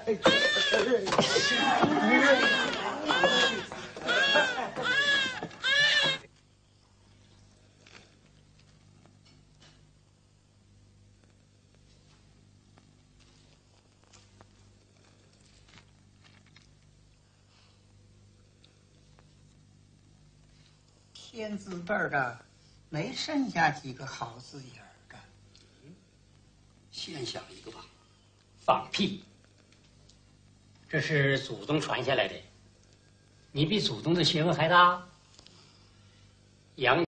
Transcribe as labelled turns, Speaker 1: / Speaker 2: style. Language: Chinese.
Speaker 1: 天字辈儿的没剩下几个好字眼儿的。
Speaker 2: 先想一个吧。
Speaker 3: 放屁！这是祖宗传下来的，你比祖宗的学问还大。杨